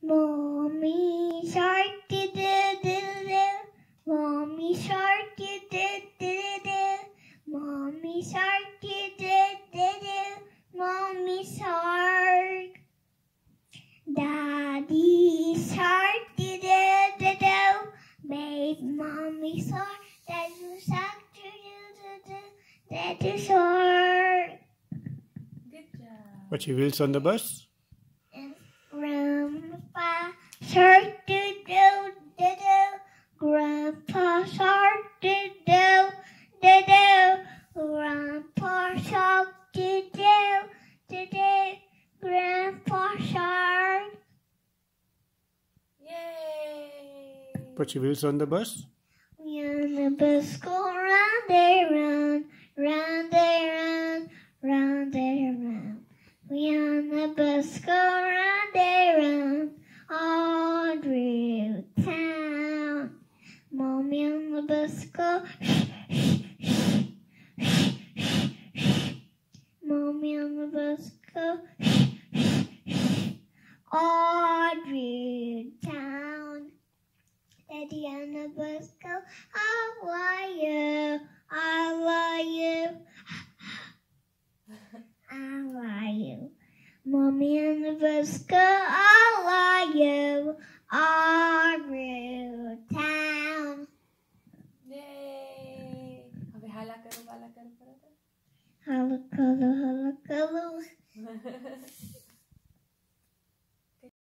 Mommy shark did it. Mommy shark did it. Mommy shark did it. Mommy shark. Daddy shark did it. Made mommy shark. Daddy shark did it. Daddy shark. Good job. What's your wheels on the bus? Grandpa shark did it. Grandpa shark did it. Grandpa shark did it. Grandpa shark. Yay! Put your wheels on the bus. We on the bus go round and round.